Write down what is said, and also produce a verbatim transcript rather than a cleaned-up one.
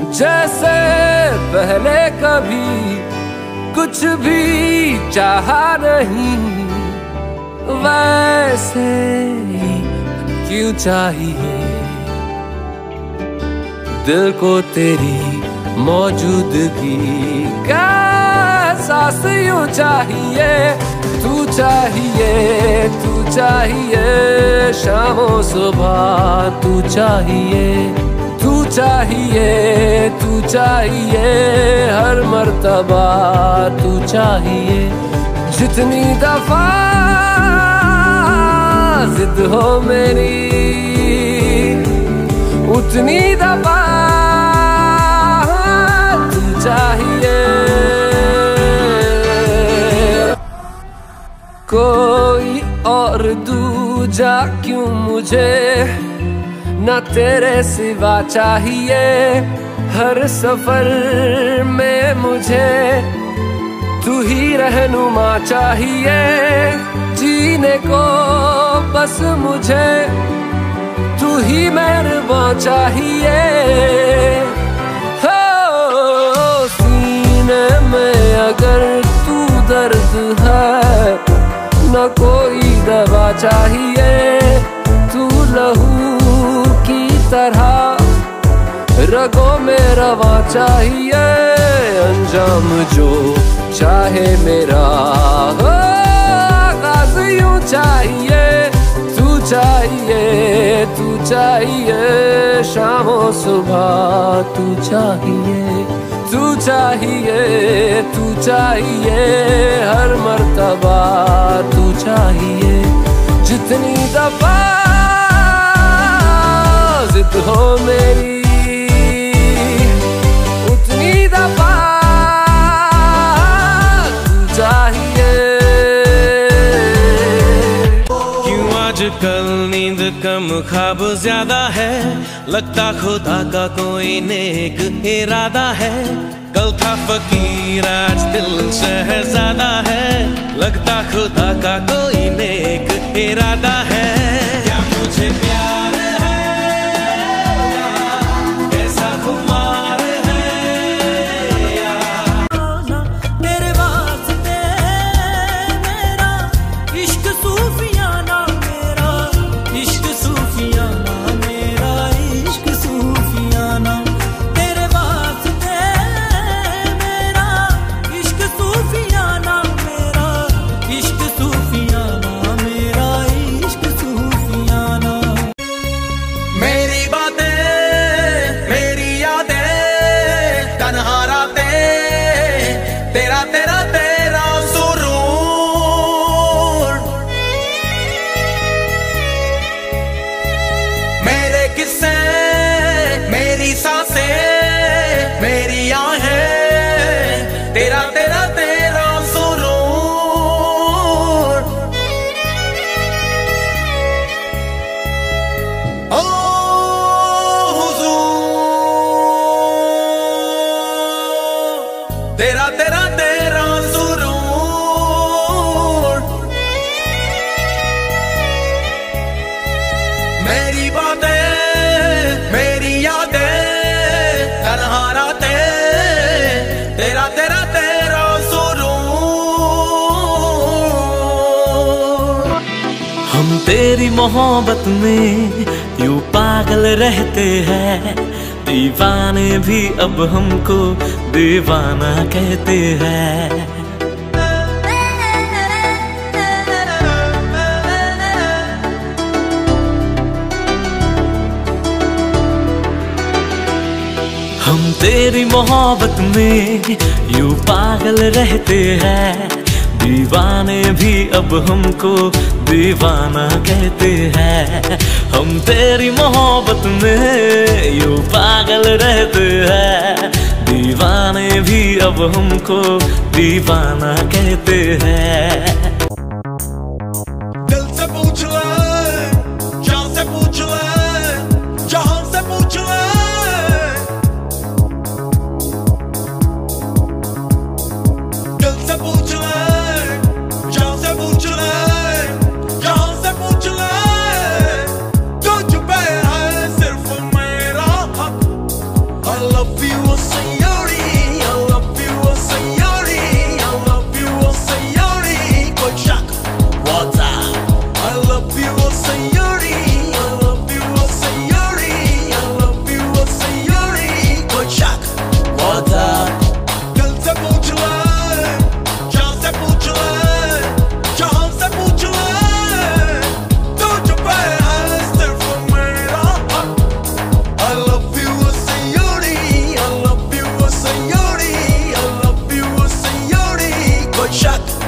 जैसे पहले कभी कुछ भी चाहा नहीं, वैसे ही क्यों चाहिए दिल को तेरी मौजूदगी का एहसास यूं चाहिए। तू चाहिए, तू चाहिए शामों सुबह, तू चाहिए, तू चाहिए, तू चाहिए हर मर्तबा, तू चाहिए। जितनी दफा जिद हो मेरी, उतनी दफा तू चाहिए। कोई और दूजा क्यों मुझे न तेरे सिवा चाहिए। हर सफर में मुझे तू ही रहनुमा चाहिए। जीने को बस मुझे तू ही मेहरबान चाहिए। हो सीने में अगर तू दर्द है, न कोई दवा चाहिए। तू लहू की तरह रगों में रवा चाहिए। अंजाम जो चाहे मेरा हो, आगाज यूं चाहिए। तू चाहिए, तू चाहिए शामों सुबह, तू चाहिए, तू चाहिए, तू चाहिए हर मर्तबा, तू चाहिए। जितनी दफा जिद हो मेरी, उतनी दफा तू चाहिए। क्यों आजकल नींद कम ख्वाब ज्यादा है, लगता खुदा का कोई नेक इरादा है। कल था फकीर आज दिल शहजादा है, लगता खुदा का कोई नेक इरादा है। क्या मुझे प्यार तेरा तेरा तेरा सुरूर। मेरे किस्से, मेरी सांसें, मेरी आहें, तेरा तेरा तेरा सुरूर। ओ हुजूर, तेरा तेरा तेरा सुरूर। मेरी बातें, मेरी यादें, तन्हा रातें, तेरा तेरा तेरा सुरूर। हम तेरी मोहब्बत में यूं पागल रहते हैं, दीवाने भी अब हमको दीवाना कहते हैं। हम तेरी मोहब्बत में यूं पागल रहते हैं, दीवाने भी अब हमको दीवाना कहते हैं। हम तेरी मोहब्बत में यूं पागल रहते हैं, दीवाने भी अब हमको दीवाना कहते हैं। दिल से पूछ ले, जान से पूछ ले, जहां से पूछ ले। दिल से पूछ ले, जान से पूछ ले, जहां से पूछ ले। तुझ पे है सिर्फ मेरा हक, love you, oh signori, I love you, oh signori, I love you, oh signori, कोई शक वादा। I love you, oh signori, I love you, oh signori, I love you, oh signori, कोई शक वादा। दिल से पूछ ले, जान से पूछ ले, जान से पूछ ले, तुझ पे है सिर्फ मेरा हक। I love you, oh signori, I love you, oh signori, I love you, oh signori, कोई शक